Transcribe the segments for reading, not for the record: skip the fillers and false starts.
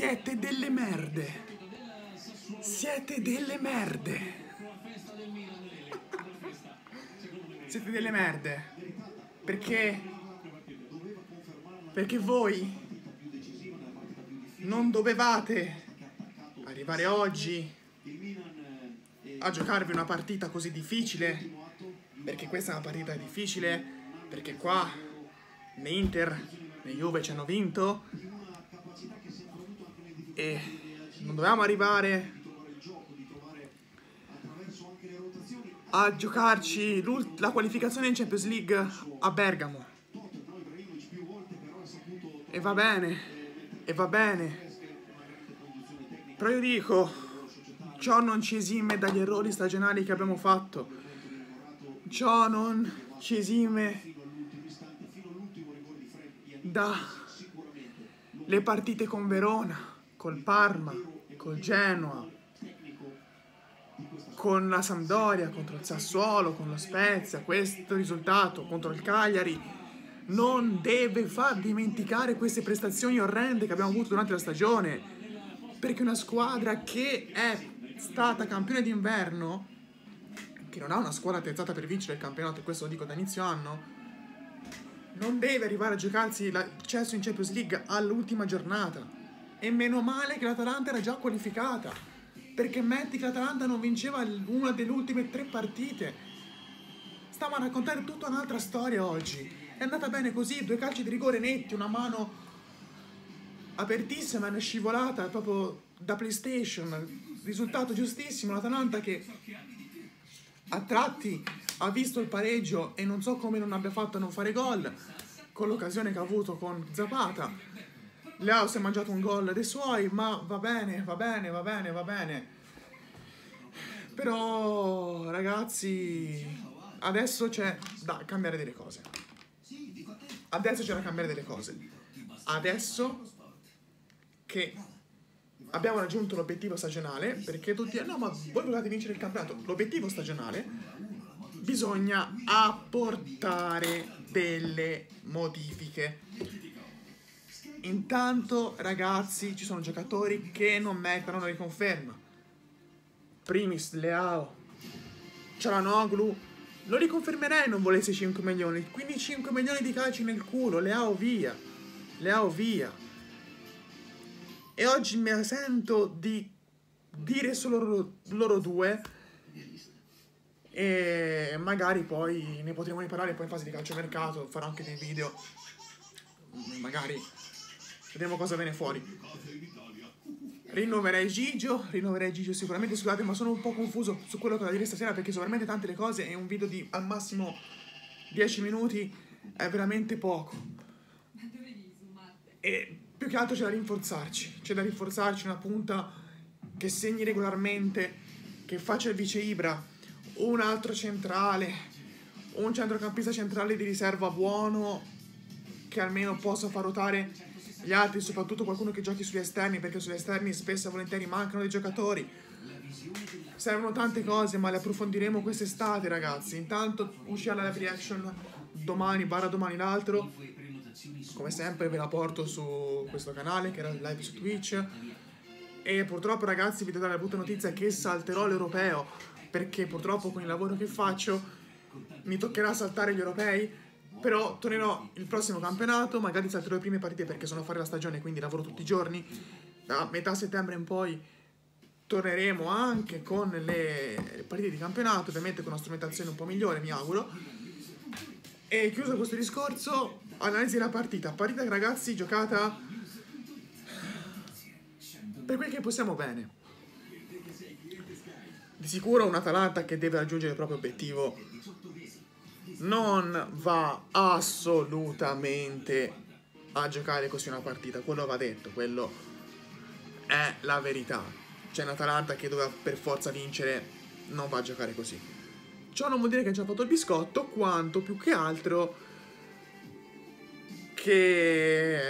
Siete delle merde. Siete delle merde. Siete delle merde. Perché voi non dovevate arrivare oggi a giocarvi una partita così difficile, perché questa è una partita difficile, perché qua né Inter né Juve ci hanno vinto e non dovevamo arrivare a giocarci la qualificazione in Champions League a Bergamo. E va bene, però io dico, ciò non ci esime dagli errori stagionali che abbiamo fatto, ciò non ci esime dalle partite con Verona, col Parma, col Genoa, con la Sampdoria, contro il Sassuolo, con lo Spezia. Questo risultato contro il Cagliari non deve far dimenticare queste prestazioni orrende che abbiamo avuto durante la stagione, perché una squadra che è stata campione d'inverno, che non ha una squadra attrezzata per vincere il campionato, e questo lo dico da inizio anno, non deve arrivare a giocarsi l'accesso in Champions League all'ultima giornata. E meno male che l'Atalanta era già qualificata, perché metti che l'Atalanta non vinceva una delle ultime 3 partite. Stiamo a raccontare tutta un'altra storia oggi. È andata bene così, 2 calci di rigore netti, una mano apertissima, è scivolata proprio da PlayStation. Risultato giustissimo, l'Atalanta che a tratti ha visto il pareggio e non so come non abbia fatto a non fare gol, con l'occasione che ha avuto con Zapata. Leao si è mangiato un gol dei suoi, ma va bene. Però, ragazzi, adesso c'è da cambiare delle cose. Adesso che abbiamo raggiunto l'obiettivo stagionale, perché tutti no, ma voi volete vincere il campionato. L'obiettivo stagionale, bisogna apportare delle modifiche. Intanto, ragazzi, ci sono giocatori che non meritano una riconferma. Primis, Leao, Çalhanoğlu. Lo riconfermerei non volesse 5 milioni. Quindi 5 milioni di calci nel culo. Leao via. E oggi mi sento di dire solo loro due. E magari poi ne potremo riparare poi in fase di calciomercato. Farò anche dei video. Magari vediamo cosa viene fuori. Rinnoverei Gigio sicuramente. Scusate, ma sono un po' confuso su quello che da dire stasera, perché sono veramente tante le cose e un video di al massimo 10 minuti è veramente poco. E più che altro c'è da rinforzarci una punta che segni regolarmente, che faccia il vice Ibra, un altro centrale, un centrocampista centrale di riserva buono che almeno possa far ruotare gli altri, soprattutto qualcuno che giochi sugli esterni, perché sugli esterni spesso e volentieri mancano dei giocatori. Servono tante cose, ma le approfondiremo quest'estate, ragazzi. Intanto uscirà la live reaction domani l'altro. Come sempre ve la porto su questo canale, che era live su Twitch. E purtroppo, ragazzi, vi devo dare la brutta notizia che salterò l'europeo, perché purtroppo con il lavoro che faccio mi toccherà saltare gli europei. Però tornerò il prossimo campionato, magari salterò le prime partite perché sono a fare la stagione, quindi lavoro tutti i giorni. Da metà settembre in poi torneremo anche con le partite di campionato, ovviamente con una strumentazione un po' migliore, mi auguro. E chiuso questo discorso, analisi della partita. Partita, ragazzi, giocata per quel che possiamo bene. Di sicuro un Atalanta che deve raggiungere il proprio obiettivo. Non va assolutamente a giocare così una partita, quello va detto, quello è la verità. C'è un Atalanta che doveva per forza vincere, non va a giocare così. Ciò non vuol dire che ci ha fatto il biscotto, quanto più che altro che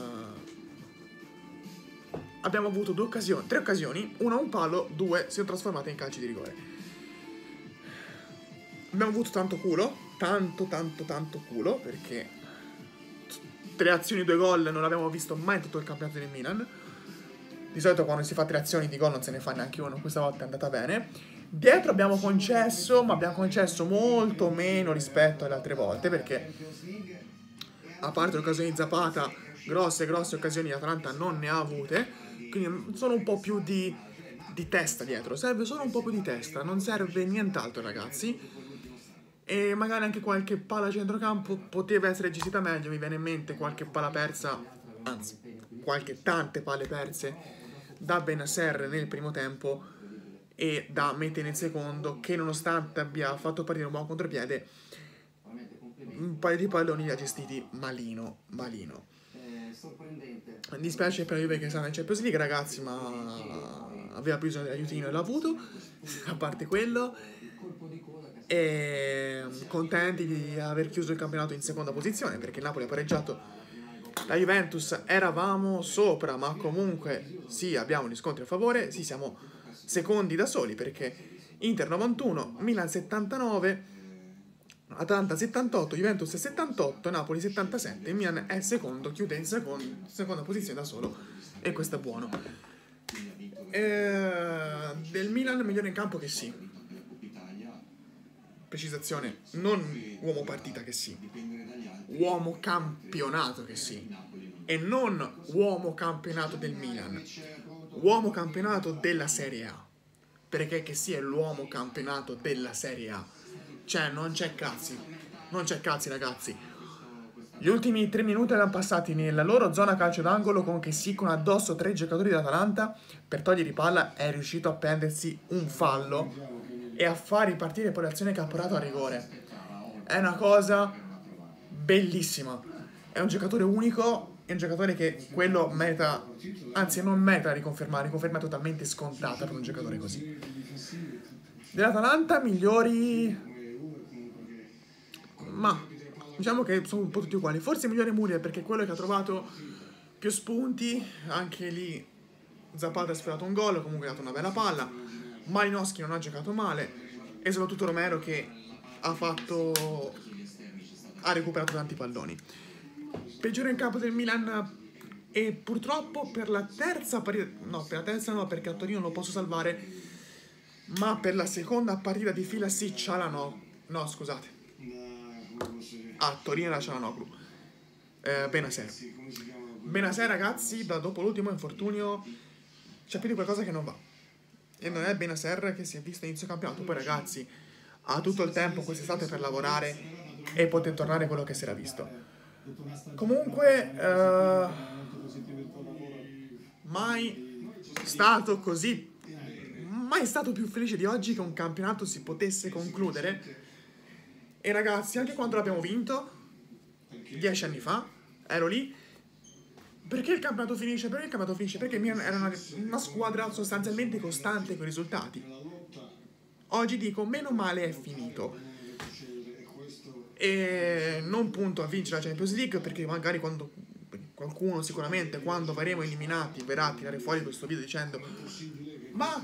abbiamo avuto 3 occasioni, una a un palo, 2 si sono trasformate in calci di rigore. Abbiamo avuto tanto culo, tanto culo, perché 3 azioni, 2 gol non l'abbiamo visto mai in tutto il campionato del Milan. Di solito quando si fa 3 azioni di gol non se ne fa neanche uno, questa volta è andata bene. Dietro abbiamo concesso, ma abbiamo concesso molto meno rispetto alle altre volte, perché a parte le occasioni di Zapata, grosse occasioni l'Atalanta non ne ha avute, quindi sono un po' più di testa dietro, serve solo un po' più di testa, non serve nient'altro ragazzi. E magari anche qualche palla a centrocampo poteva essere gestita meglio, mi viene in mente qualche palla persa, anzi, tante palle perse da Bennacer nel primo tempo e da Mete nel secondo, che nonostante abbia fatto partire un buon contropiede, un paio di palloni li ha gestiti malino. Mi dispiace per la Juve che sta nel Champions League, ragazzi, ma aveva bisogno dell'aiutino e l'ha avuto, a parte quello. E contenti di aver chiuso il campionato in seconda posizione, perché il Napoli ha pareggiato la Juventus, eravamo sopra, ma comunque sì, abbiamo gli scontri a favore, sì, siamo secondi da soli, perché Inter 91, Milan 79, Atalanta 78, Juventus 78, Napoli 77, Milan è secondo, chiude in seconda posizione da solo, e questo è buono. Del Milan migliore in campo che sì. Precisazione, non uomo partita che sì, uomo campionato che sì, e non uomo campionato del Milan, uomo campionato della Serie A, perché che sì è l'uomo campionato della Serie A, cioè non c'è cazzi ragazzi. Gli ultimi 3 minuti erano passati nella loro zona calcio d'angolo con che sì, con addosso 3 giocatori dell'Atalanta, per togliere palla è riuscito a prendersi un fallo e a far ripartire poi l'azione che ha portato a rigore. È una cosa bellissima, è un giocatore unico, è un giocatore che quello merita, anzi non merita riconfermare, riconferma totalmente scontata per un giocatore così. Dell'Atalanta migliori, ma diciamo che sono un po' tutti uguali, forse migliore Muriel perché è quello che ha trovato più spunti, anche lì Zapata ha sfiorato un gol, comunque ha dato una bella palla. Malinowski non ha giocato male, e soprattutto Romero che ha recuperato tanti palloni. Peggiore in campo del Milan, e purtroppo per la terza partita, no, perché a Torino lo posso salvare, ma per la seconda partita di fila sì, no scusate, a Torino era Cialanoglu, Bennacer ragazzi, dopo l'ultimo infortunio c'è più di qualcosa che non va. E non è Bennacer che si è visto inizio campionato. Poi ragazzi, ha tutto il tempo quest'estate per lavorare e poter tornare quello che si era visto. Comunque, mai stato più felice di oggi che un campionato si potesse concludere. E ragazzi, anche quando l'abbiamo vinto 10 anni fa, ero lì. Perché il campionato finisce? Perché Milan era una squadra sostanzialmente costante con i risultati. Oggi dico, meno male è finito. E non punto a vincere la Champions League, perché magari qualcuno sicuramente quando verremo eliminati verrà a tirare fuori questo video dicendo ma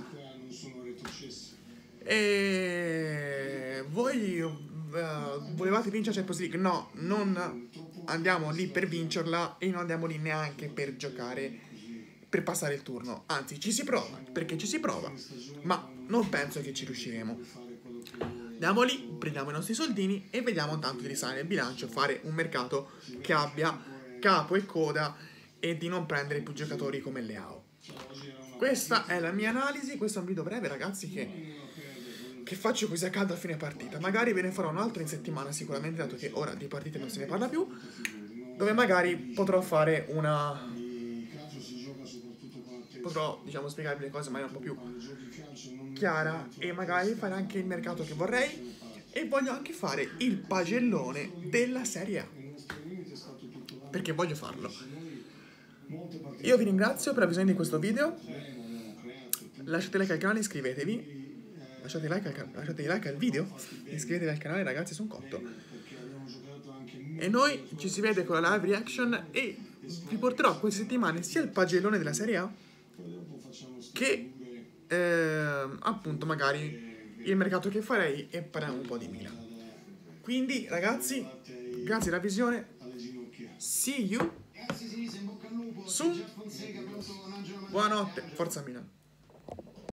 voi volevate vincere la Champions League? No, non andiamo lì per vincerla e non andiamo lì neanche per giocare, per passare il turno. Anzi, ci si prova, perché ci si prova, ma non penso che ci riusciremo. Andiamo lì, prendiamo i nostri soldini e vediamo tanto di risalire il bilancio, fare un mercato che abbia capo e coda e di non prendere più giocatori come Leao. Questa è la mia analisi, questo è un video breve ragazzi che faccio così a caldo a fine partita. Magari ve ne farò un altro in settimana sicuramente, dato che ora di partite non se ne parla più, dove magari potrò fare potrò diciamo spiegarvi le cose in maniera un po' più chiara e magari fare anche il mercato che vorrei, e voglio anche fare il pagellone della Serie A, perché voglio farlo. Io vi ringrazio per la visione di questo video, lasciate like al canale, iscrivetevi. Lasciate like al video, iscrivetevi al canale ragazzi, sono cotto. E noi ci si vede con la live reaction e vi porterò queste settimane sia il pagellone della Serie A che appunto magari il mercato che farei, e parliamo un po' di Milan. Quindi ragazzi, grazie della visione, see you Su. Buonanotte, forza Milan.